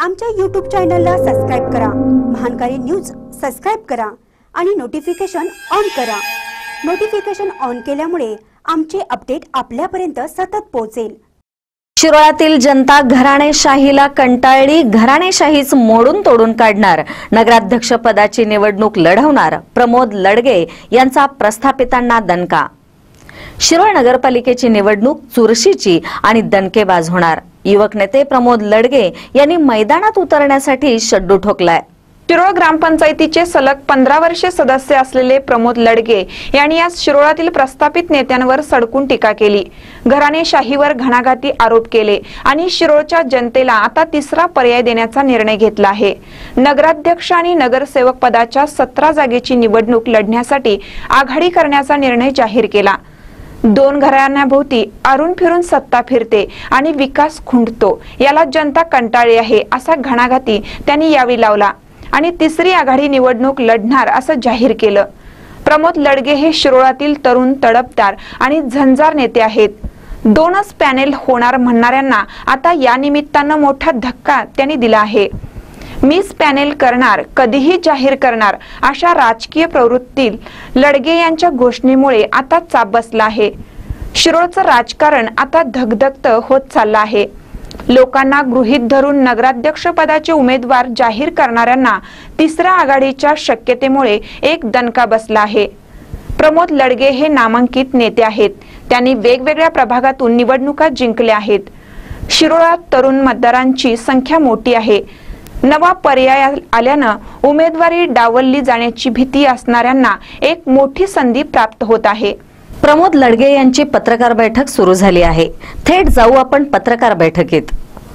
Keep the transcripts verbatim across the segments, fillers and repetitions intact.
आमच्या यूट्यूब चॅनलला सबस्क्राइब करा, महानकारी न्यूज सबस्क्राइब करा आणि नोटिफिकेशन ऑन करा। नोटिफिकेशन ऑन केल्यामुळे आमचे अपडेट आपल्यापर्यंत सतत पोहोचेल। शिरोळातील जनता घराणेशाहीला कंटाळली, घराणेशाहीच मोडून तोडून काढणार, नगराध्यक्ष पदाची निवडणूक लढवणार, प्रमोद लडगे यांचा प्रस्थापितांना दणका। शिरोळ नगरपालिकेची निवडणूक चुरशीची आणि दणकेबाज होणार। युवक नेते प्रमोद लडगे यांनी मैदानात उतरण्यासाठी शड्डू ठोकलाय। शिरोळ ग्रामपंचायतीचे सलग पंधरा वर्षे सदस्य असलेले प्रमोद लडगे यांनी आज शिरोळातील प्रस्थापित नेत्यांवर सडकून टीका केली, घराणेशाहीवर घणाघाती आरोप केले आणि शिरोळच्या जनतेला आता तिसरा पर्याय देण्याचा निर्णय घेतला आहे। नगराध्यक्ष आणि नगरसेवक पदाच्या सतरा जागेची निवडणूक लढण्यासाठी आघाडी करण्याचा निर्णय जाहीर केला। दोन घराण्यांभोवती आरून फिरून सत्ता फिरते आणि विकास खुंटतो, याला जनता कंटाळली आहे असा घणाघाती त्यांनी यावेळी लावला आणि तिसरी आघाडी निवडणूक लढणार असं जाहीर केलं। प्रमोद लडगे हे शिरोळातील तरुण, तडफदार आणि झंजार नेते आहेत। दोनच पॅनेल होणार म्हणणाऱ्यांना आता या निमित्तानं मोठा धक्का त्यांनी दिला आहे। मीच पॅनेल करणार, कधीही जाहीर करणार अशा राजकीय प्रवृत्तील लडगे यांच्या घोषणेमुळे आता चाप बसला आहे। शिरोळचं राजकारण आता धगधगत होत चाललं आहे। लोकांना गृहीत धरून नगराध्यक्ष पदाचे उमेदवार जाहीर करणाऱ्यांना तिसऱ्या आघाडीच्या शक्यतेमुळे एक दणका बसला आहे। प्रमोद लडगे हे नामांकित नेते आहेत, त्यांनी वेगवेगळ्या प्रभागातून निवडणुका जिंकल्या आहेत। शिरोळात तरुण मतदारांची संख्या मोठी आहे। नवा पर्याय आल्यानं उमेदवारी डावलली जाण्याची भीती असणाऱ्यांना एक मोठी संधी प्राप्त होत आहे। प्रमोद लडगे यांची पत्रकार बैठक सुरू झाली आहे। थेट जाऊ आपण पत्रकार बैठकीत।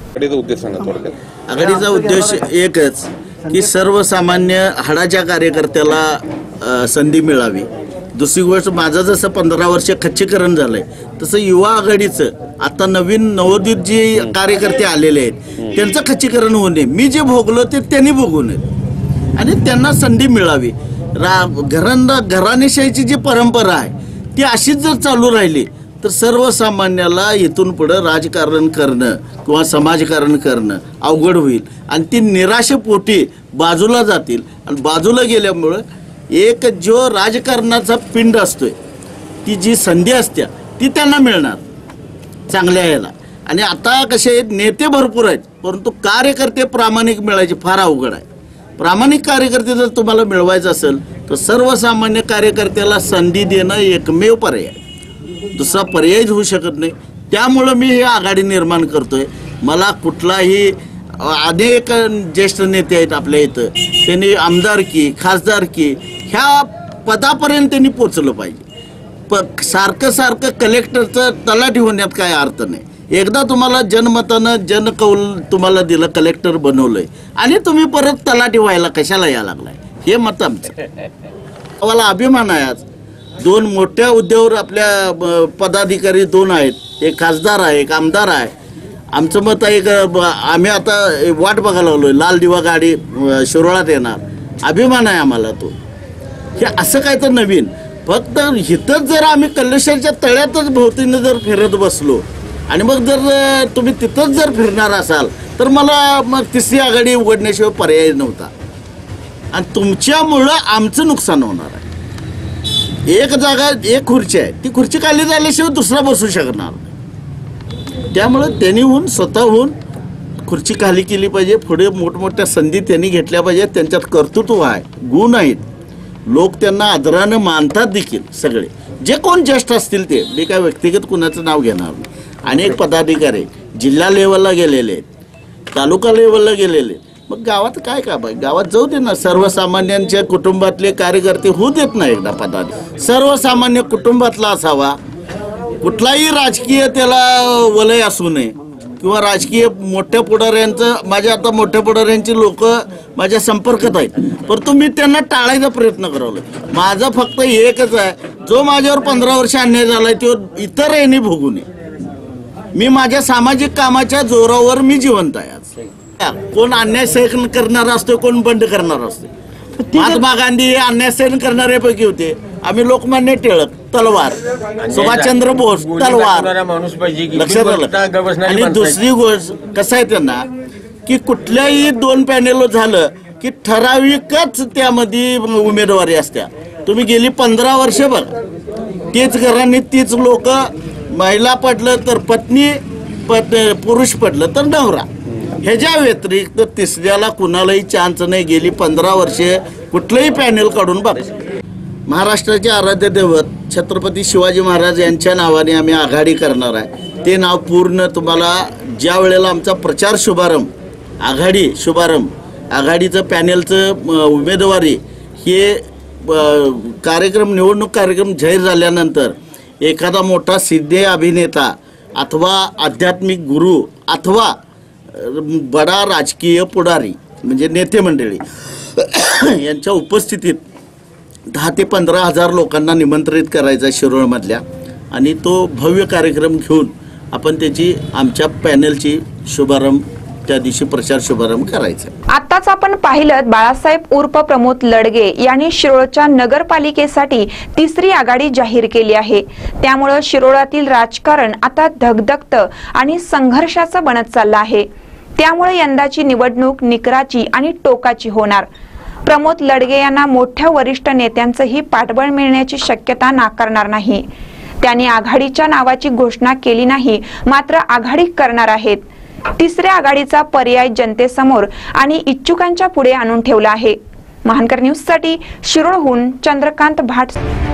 आघाडीचा उद्देश एकच की सर्वसामान्य हाडाच्या कार्यकर्त्याला संधी मिळावी। दुसरी गोष्ट, माझं जसं पंधरा वर्ष खच्चीकरण झालंय तसं युवा आघाडीचं आता नवीन नवोदित जे कार्यकर्ते आलेले आहेत त्यांचं खच्चीकरण होणे, मी जे भोगलो ते त्यांनी भोगू नये आणि त्यांना संधी मिळावी। रा घरांना घराणेशाहीची जी परंपरा आहे ती अशीच जर चालू राहिली तर सर्वसामान्याला इथून पुढे राजकारण करणं किंवा समाजकारण करणं अवघड होईल आणि ती निराशेपोटी बाजूला जातील आणि बाजूला गेल्यामुळं एक जो राजकारणाचा पिंड असतोय ती जी संधी असते ती त्यांना मिळणार चांगल्या याला। आणि आता कसे नेते भरपूर आहेत परंतु कार्यकर्ते प्रामाणिक मिळायचे फार अवघड आहे। प्रामाणिक कार्यकर्ते जर तुम्हाला मिळवायचं असेल तर सर्वसामान्य कार्यकर्त्याला संधी देणं एकमेव पर्याय, दुसरा पर्यायच होऊ शकत नाही। त्यामुळं मी हे आघाडी निर्माण करतोय। मला कुठलाही अनेक ज्येष्ठ नेते आहेत आपल्या इथं, त्यांनी आमदारकी, खासदारकी ह्या पदापर्यंत त्यांनी पोचलं पाहिजे। प सारखं सारखं कलेक्टरचं तलाठी होण्यात काय अर्थ नाही। एकदा तुम्हाला जनमतानं जनकौल तुम्हाला दिलं, कलेक्टर बनवलंय आणि तुम्ही परत तलाठी व्हायला कशाला या लागलाय, हे मत आमचं। मला अभिमान आहे आज दोन मोठ्या हुद्द्यावर आपल्या पदाधिकारी दोन आहेत, एक खासदार आहे, एक आमदार आहे। आमचं मत आहे की आम्ही आता वाट बघायला लागलोय, लाल दिवा गाडी शिरोळात येणार, अभिमान आहे आम्हाला तो। हे असं काय तर नवीन, फक्त इथंच जर आम्ही कल्लेश्वरच्या तळ्यातच भोवतीनं जर फिरत बसलो आणि मग जर तुम्ही तिथंच जर फिरणार असाल तर मला मग तिसरी आघाडी उघडण्याशिवाय पर्याय नव्हता आणि तुमच्यामुळं आमचं नुकसान होणार आहे। एक जागा, एक खुर्ची आहे, ती खुर्ची खाली झाल्याशिवाय दुसरा बसू शकणार नाही। त्यामुळं त्यांनी होऊन स्वतःहून खुर्ची खाली केली पाहिजे, पुढे मोठमोठ्या संधी त्यांनी घेतल्या पाहिजे। त्यांच्यात कर्तृत्व आहे, गुण आहेत, लोक त्यांना आदरानं मानतात देखील सगळे, जे कोण ज्येष्ठ असतील ते। मी काय व्यक्तिगत कुणाचं नाव घेणार नाही। अनेक पदाधिकारी जिल्हा लेवलला गेलेले आहेत, तालुका लेवलला गेलेले आहेत, मग गावात काय का बाई, गावात जाऊ दे ना। सर्वसामान्यांच्या कुटुंबातले कार्यकर्ते होऊ देत नाही एकदा पदाधिकारी, सर्वसामान्य कुटुंबातला असावा। कुठलाही राजकीय त्याला वलय असू नये किंवा राजकीय मोठ्या पुढाऱ्यांचं, माझ्या आता मोठ्या पुढाऱ्यांची लोक माझ्या संपर्कात आहेत परंतु मी त्यांना टाळायचा प्रयत्न करावं। माझं फक्त एकच आहे, जो माझ्यावर पंधरा वर्ष अन्याय झालाय तो इतर यांनी भोगू नये। मी माझ्या सामाजिक कामाच्या जोरावर मी जिवंत आहे आज। कोण अन्याय सहन करणारा असतो, कोण बंड करणारा असतो। महात्मा गांधी हे अन्याय सहन करणाऱ्यापैकी होते, आम्ही लोकमान्य टिळक तलवार, सुभाषचंद्र बोस तलवार, लक्षात आलं। आणि दुसरी गोष्ट कसं आहे त्यांना की कुठल्याही दोन पॅनेल झालं की ठराविकच त्यामध्ये उमेदवारी असत्या. तुम्ही गेली पंधरा वर्ष बघा, तेच घरांनी तीच लोक, महिला पडलं तर पत्नी, पत पुरुष पडलं तर नवरा. ह्याच्या व्यतिरिक्त तिसऱ्याला कुणालाही चान्स नाही. गेली पंधरा वर्षे कुठलंही पॅनेल काढून बघा. महाराष्ट्राचे आराध्य दैवत छत्रपती शिवाजी महाराज यांच्या नावाने आम्ही आघाडी करणार आहे. ते नाव पूर्ण तुम्हाला ज्या वेळेला आमचा प्रचार शुभारंभ, आघाडी शुभारंभ, आघाडीचं पॅनेलचं उमेदवारी हे कार्यक्रम, निवडणूक कार्यक्रम जाहीर झाल्यानंतर एखादा मोठा सिद्धे अभिनेता अथवा आध्यात्मिक गुरु अथवा बडा राजकीय पुढारी म्हणजे नेते मंडळी यांच्या उपस्थितीत दहा ते पंधरा हजार लोकांना निमंत्रित करायचा शिरोळमधल्या, आणि तो भव्य कार्यक्रम घेऊन आपण त्याची आमच्या पॅनेलची शुभारंभ त्या दिवशी प्रचार शुभारंभ करायचा. आताच आपण पाहिलं बाळासाहेब उर्फ प्रमोद लडगे यांनी शिरोळच्या नगरपालिकेसाठी तिसरी आघाडी जाहीर केली आहे. त्यामुळे शिरोळातील राजकारण आता धगधगतं आणि संघर्षाचं बनत चाललं आहे. त्यामुळे यंदाची निवडणूक निकराची आणि टोकाची होणार. प्रमोद लडगे यांना मोठ्या वरिष्ठ नेत्यांचंही पाठबळ मिळण्याची शक्यता नाकारणार नाही. त्यांनी आघाडीच्या नावाची घोषणा केली नाही, मात्र आघाडी करणार आहेत. तिसऱ्या आघाडीचा पर्याय जनतेसमोर आणि इच्छुकांच्या पुढे आणून ठेवला आहे. महानकर न्यूज साठी शिरोळहून चंद्रकांत भाट.